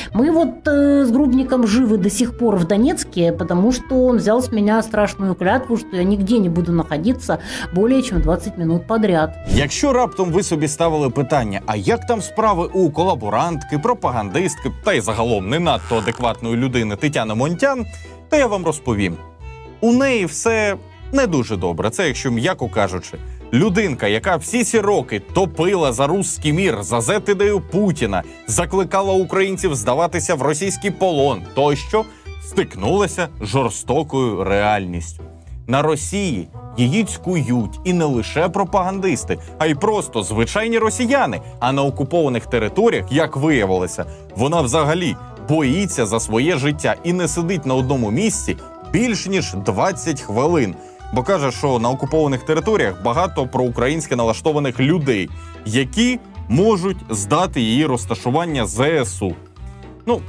Мы вот с Грубником живы до сих пор в Донецке, потому что он взял с меня страшную клятву, что я нигде не буду находиться более чем 20 минут подряд. Якщо раптом ви собі ставили питання, а як там справи у колаборантки, пропагандистки та й загалом не надто адекватної людини Тетяни Монтян, то я вам розповім. У неї все не дуже добре, це якщо м'яко кажучи. Людинка, яка всі ці роки топила за руський мір, за зет-ідею Путіна, закликала українців здаватися в російський полон тощо, стикнулася з жорстокою реальністю. На Росії її цькують і не лише пропагандисти, а й просто звичайні росіяни. А на окупованих територіях, як виявилося, вона взагалі боїться за своє життя і не сидить на одному місці більш ніж 20 хвилин. Бо каже, що на окупованих територіях багато проукраїнськи налаштованих людей, які можуть здати її розташування ЗСУ. Ну,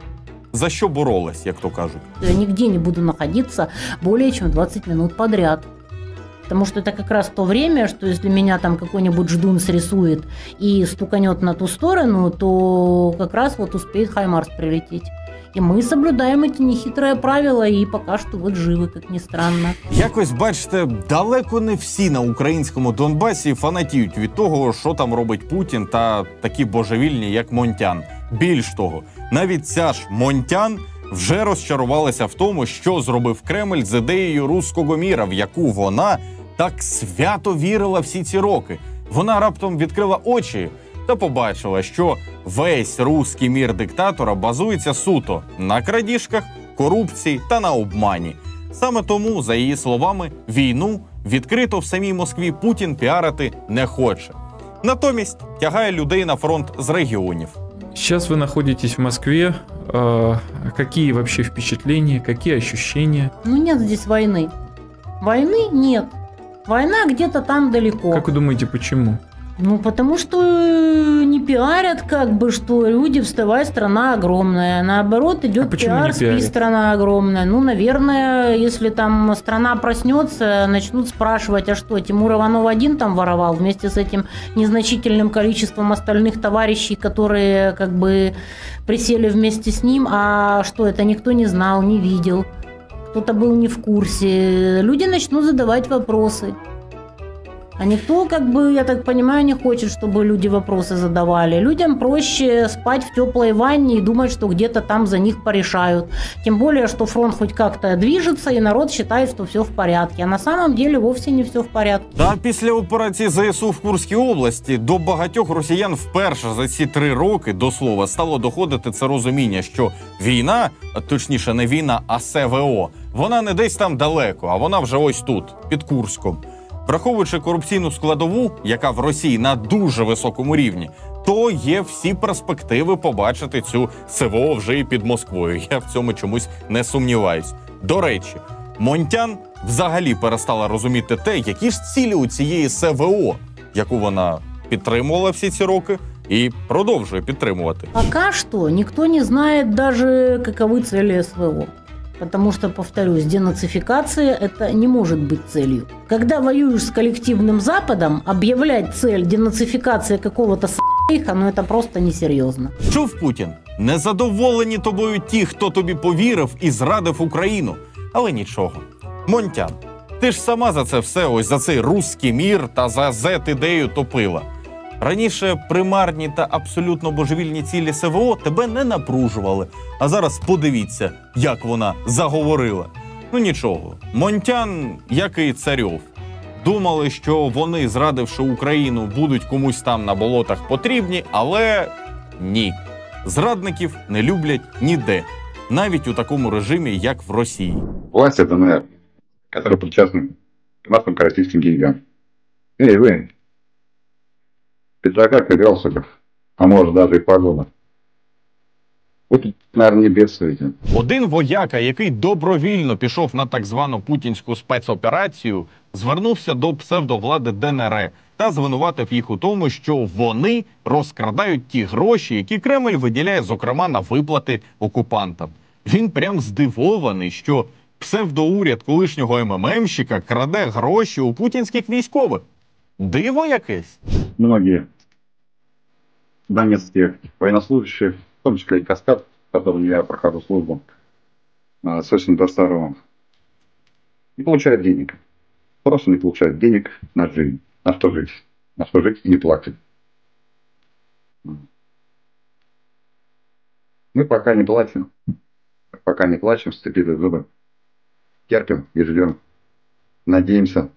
за що боролась, як то кажуть. Я нигде не буду находиться более чем 20 минут подряд. Потому что это как раз то время, что если меня там какой-нибудь ждун срисует и стуканет на ту сторону, то как раз вот успеет Хаймарс прилететь. И мы соблюдаем эти нехитрые правила, и пока что вот живы, как ни странно. Якось, бачите, далеко не всі на українському Донбасі фанатіють від того, що там робить Путін та такі божевільні, як Монтян. Більш того, навіть ця ж Монтян вже розчарувалася в тому, що зробив Кремль з ідеєю руського міра, в яку вона так свято вірила всі ці роки. Вона раптом відкрила очі та побачила, що весь руський мір диктатора базується суто на крадіжках, корупції та на обмані. Саме тому, за її словами, війну відкрито в самій Москві Путін піарити не хоче. Натомість тягає людей на фронт з регіонів. Сейчас вы находитесь в Москве. Какие вообще впечатления, какие ощущения? Ну нет здесь войны. Войны нет. Война где-то там далеко. Как вы думаете, почему? Ну, потому что не пиарят, как бы, что люди, вставай, страна огромная. Наоборот, идет пиар, спи, страна огромная. Ну, наверное, если там страна проснется, начнут спрашивать, а что, Тимур Иванов один там воровал вместе с этим незначительным количеством остальных товарищей, которые, как бы, присели вместе с ним, а что, это никто не знал, не видел, кто-то был не в курсе. Люди начнут задавать вопросы. А никто, как бы, я так понимаю, не хочет, чтобы люди вопросы задавали. Людям проще спать в теплой ванне и думать, что где-то там за них порешают. Тем более, что фронт хоть как-то движется, и народ считает, что все в порядке. А на самом деле вовсе не все в порядке. Та після операції ЗСУ в Курській області до багатьох росіян вперше за ці 3 роки, до слова, стало доходити це розуміння, що війна, точніше не війна, а СВО, вона не десь там далеко, а вона вже ось тут, під Курском. Враховуючи корупційну складову, яка в Росії на дуже високому рівні, то є всі перспективи побачити цю СВО вже і під Москвою. Я в цьому чомусь не сумніваюсь. До речі, Монтян взагалі перестала розуміти те, які ж цілі у цієї СВО, яку вона підтримувала всі ці роки і продовжує підтримувати. Пока что никто не знает даже, каковы цели СВО. Потому что, повторюсь, денацификация – это не может быть целью. Когда воюешь с коллективным Западом, объявлять цель денацификации какого-то с***иха, ну это просто несерьезно. Чув Путін? Незадоволені тобою ті, хто тобі повірив і зрадив Україну. Але нічого. Монтян, ти ж сама за це все, ось за цей руський мір та за зет-ідею топила. Раніше примарні та абсолютно божевільні цілі СВО тебе не напружували. А зараз подивіться, як вона заговорила. Ну нічого, Монтян, як і Царьов, думали, що вони, зрадивши Україну, будуть комусь там на болотах потрібні, але ні. Зрадників не люблять ніде, навіть у такому режимі, як в Росії. Власть ДНР, які причастні к нашим российским деньгам. Эй, вы, пиджаках и галстуках, а может даже и погонах. Ви тут, наверное, не бедствуєте. Один вояка, який добровільно пішов на так звану путінську спецоперацію, звернувся до псевдовлади ДНР та звинуватив їх у тому, що вони розкрадають ті гроші, які Кремль виділяє, зокрема, на виплати окупантам. Він прям здивований, що псевдоуряд колишнього МММщика краде гроші у путінських військових. Диво якесь. Многие донецких военнослужащих, в том числе и Каскад, которым я прохожу службу, собственно, до старого, не получают денег. Просто не получают денег на жизнь. На что жить? На что жить и не плакать. Мы пока не плачем. Сцепили зубы. Терпим и ждем. Надеемся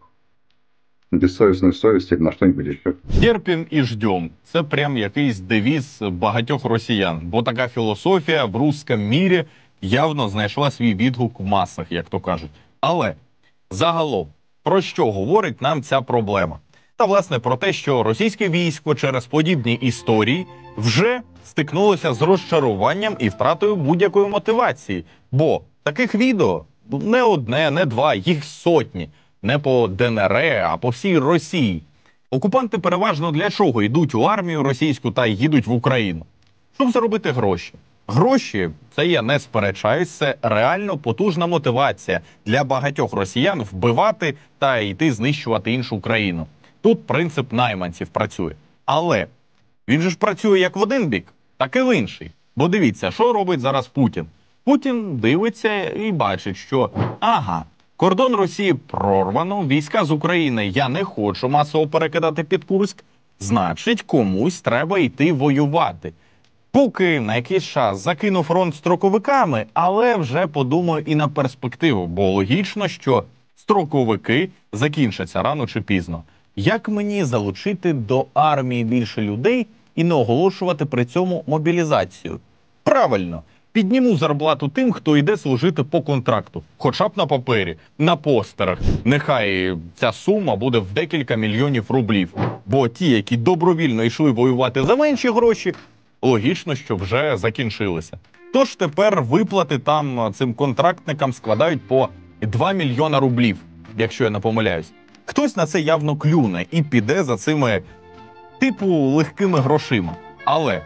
на бессовісну совість на що-нибудь ще. Терпім і ждем. Це прям якийсь девіз багатьох росіян. Бо така філософія в русском мірі явно знайшла свій відгук в масах, як то кажуть. Але загалом, про що говорить нам ця проблема? Та, власне, про те, що російське військо через подібні історії вже стикнулося з розчаруванням і втратою будь-якої мотивації. Бо таких відео не одне, не два, їх сотні. Не по ДНР, а по всій Росії. Окупанти переважно для чого йдуть у армію російську та їдуть в Україну? Щоб заробити гроші. Гроші, це я не сперечаюсь, це реально потужна мотивація для багатьох росіян вбивати та йти знищувати іншу країну. Тут принцип найманців працює. Але він же ж працює як в один бік, так і в інший. Бо дивіться, що робить зараз Путін. Путін дивиться і бачить, що кордон Росії прорвано, війська з України я не хочу масово перекидати під Курськ, значить комусь треба йти воювати. Поки на якийсь час закину фронт строковиками, але вже подумаю і на перспективу, бо логічно, що строковики закінчаться рано чи пізно. Як мені залучити до армії більше людей і не оголошувати при цьому мобілізацію? Правильно! Підніму зарплату тим, хто йде служити по контракту. Хоча б на папері, на постерах. Нехай ця сума буде в декілька мільйонів рублів. Бо ті, які добровільно йшли воювати за менші гроші, логічно, що вже закінчилися. Тож тепер виплати там цим контрактникам складають по 2 мільйона рублів, якщо я не помиляюсь. Хтось на це явно клюне і піде за цими, типу, легкими грошима. Але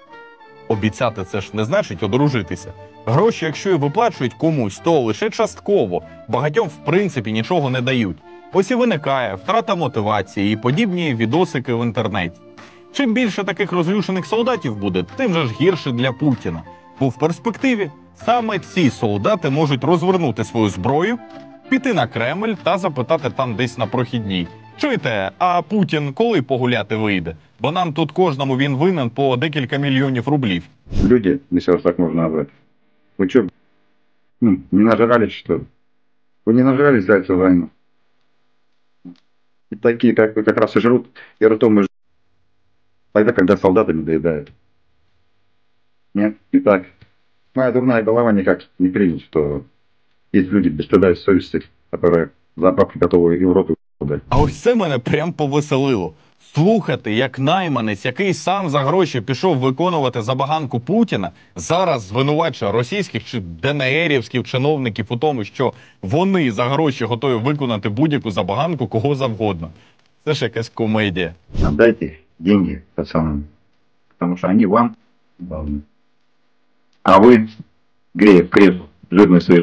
обіцяти це ж не значить одружитися. Гроші, якщо і виплачують комусь, то лише частково. Багатьом, в принципі, нічого не дають. Ось і виникає втрата мотивації і подібні відосики в інтернеті. Чим більше таких розлючених солдатів буде, тим же ж гірше для Путіна. Бо в перспективі саме ці солдати можуть розвернути свою зброю, піти на Кремль та запитати там десь на прохідній: чуєте, а Путін коли погуляти вийде? Бо нам тут кожному він винен по декілька мільйонів рублів. Люди, если вас так можно назвать, вы что, не нажрались, что ли? Вы не нажрались за эту войну? И такие, как вы, как раз и жрут, и ртом и жрут. Тогда, когда солдатами доедают. Нет, не так. Моя дурная голова никак не примет, что есть люди без стыда и совести, которые за бабки готовы и в рот дать. А ось це мене прям повеселило. Слухати, як найманець, який сам за гроші пішов виконувати забаганку Путіна, зараз звинувачує російських чи ДНРівських чиновників у тому, що вони за гроші готові виконати будь-яку забаганку кого завгодно. Це ж якась комедія. Отдайте деньги пацанам, потому что они вам должны. А вы, греев, креп, жирный свои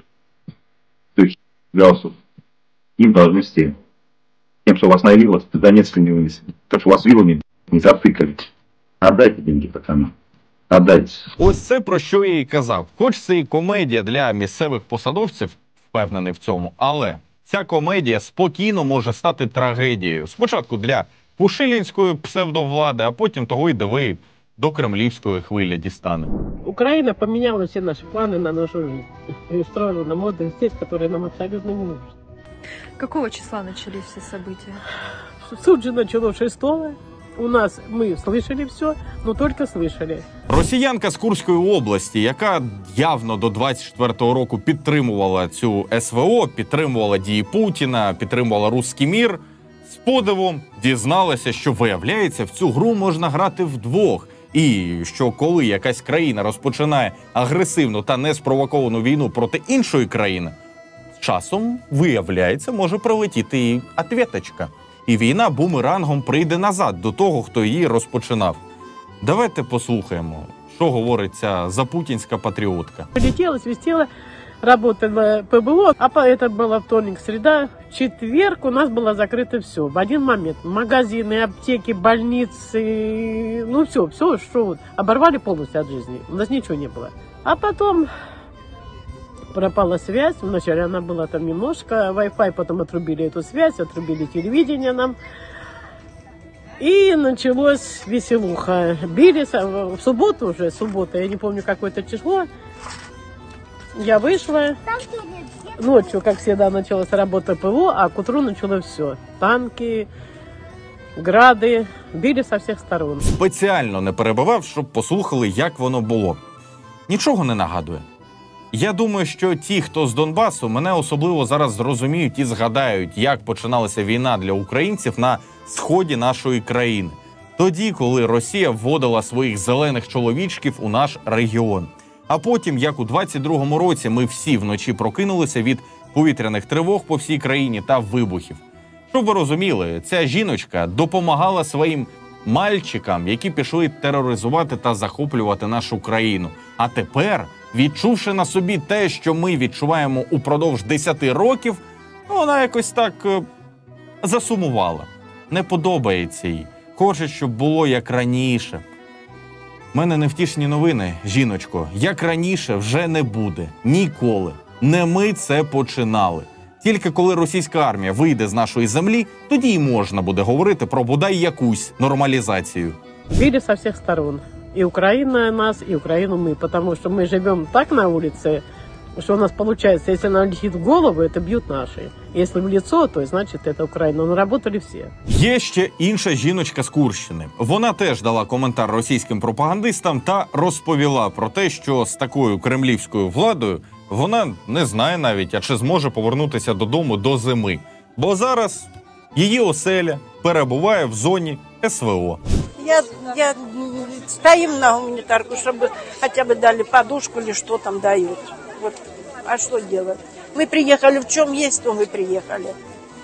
галстук, им должны все. Тем, что вас на вилах, до Донецка не вынесли. То, что вас вилами не затыкали. Отдайте деньги пацанам. Отдайте. Ось це про що я і казав. Хоч це і комедія для місцевих посадовців, впевнений в цьому, але ця комедія спокійно може стати трагедією. Спочатку для пушилінської псевдовлади, а потім того й диви до кремлівської хвилі дістане. Украина поменяла все наши планы на нашу жизнь и устроила нам отдых здесь, который нам абсолютно не нужен. Какого числа начались все события? Суд же начало 6-го. У нас мы слышали все, но только слышали. Росіянка з Курської області, яка явно до 24-го року підтримувала цю СВО, підтримувала дії Путіна, підтримувала руський мір, з подивом дізналася, що, виявляється, в цю гру можна грати вдвох. І що коли якась країна розпочинає агресивну та неспровоковану війну проти іншої країни, з часом, виявляється, може прилетіти і ответочка. І війна бумерангом прийде назад до того, хто її розпочинав. Давайте послухаємо, що говорить ця запутінська патріотка. Полетела, свистела, работала ПБО, а это было вторник, среда, четверг у нас было закрыто все. В один момент магазины, аптеки, больницы, ну все, что вот, оборвали полностью от жизни. У нас ничего не было. А потом пропала связь. Вначале она была там немножко, Wi-Fi, потом отрубили эту связь, отрубили телевидение нам. И началась веселуха. Били в субботу уже, суббота, я не помню, какое-то число. Я вышла. Ночью, как всегда, началась работа ПВО, а к утру началось все. Танки, гради, били со всіх сторон. Спеціально не перебивав, щоб послухали, як воно було. Нічого не нагадує. Я думаю, що ті, хто з Донбасу, мене особливо зараз зрозуміють і згадають, як починалася війна для українців на сході нашої країни. Тоді, коли Росія вводила своїх зелених чоловічків у наш регіон. А потім, як у 22-му році, ми всі вночі прокинулися від повітряних тривог по всій країні та вибухів. Щоб ви розуміли, ця жіночка допомагала своїм мальчикам, які пішли тероризувати та захоплювати нашу країну. А тепер, відчувши на собі те, що ми відчуваємо упродовж 10 років, вона якось так засумувала. Не подобається їй. Хоче, щоб було як раніше. У мене невтішні новини, жіночко. Як раніше вже не буде. Ніколи. Не ми це починали. Тільки коли російська армія вийде з нашої землі, тоді й можна буде говорити про бодай якусь нормалізацію. Били со всех сторон. И Украина нас, и Украину мы. Потому что мы живем так на улице, что у нас получается, если нам летит в голову, это бьют наши. Если в лицо, то значит это Украина. Но работали все. Є ще інша жіночка з Курщини. Вона теж дала коментар російським пропагандистам та розповіла про те, що з такою кремлівською владою вона не знає навіть, а чи зможе повернутися додому до зими. Бо зараз її оселя перебуває в зоні СВО. Я стоим на гуманитарку, чтобы хотя бы дали подушку или что там дают. Вот. А что делать? Мы приехали, в чем есть, то мы приехали.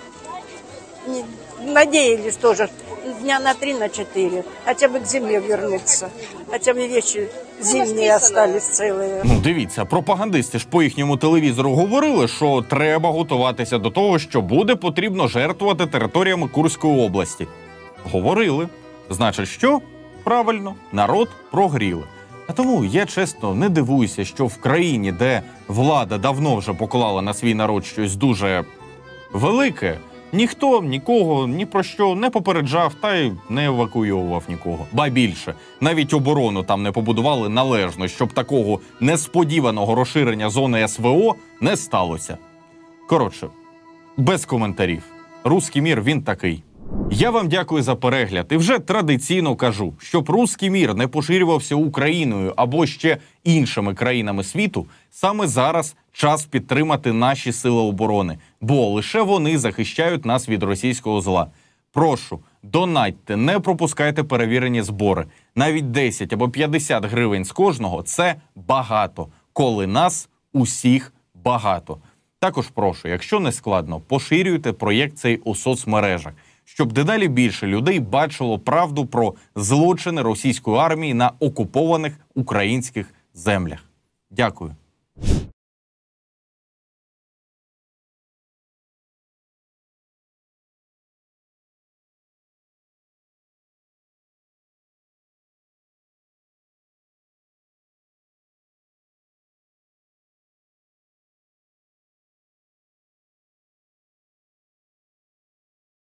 Надеялись тоже дня на 3-4, хотя бы к зиме вернуться. Хотя бы вещи зимние остались целые. Ну, дивіться, пропагандисти ж по їхньому телевізору говорили, що треба готуватися до того, що буде потрібно жертвувати територіями Курської області. Говорили. Значить, що? Правильно, народ прогріли. А тому я, чесно, не дивуюся, що в країні, де влада давно вже поклала на свій народ щось дуже велике, ніхто нікого ні про що не попереджав та й не евакуйовував нікого. Ба більше, навіть оборону там не побудували належно, щоб такого несподіваного розширення зони СВО не сталося. Коротше, без коментарів. Руський мір, він такий. Я вам дякую за перегляд і вже традиційно кажу, щоб руський мір не поширювався Україною або ще іншими країнами світу, саме зараз час підтримати наші сили оборони, бо лише вони захищають нас від російського зла. Прошу, донатьте, не пропускайте перевірені збори. Навіть 10 або 50 гривень з кожного – це багато, коли нас усіх багато. Також прошу, якщо не складно, поширюйте проєкт цей у соцмережах, щоб дедалі більше людей бачило правду про злочини російської армії на окупованих українських землях. Дякую.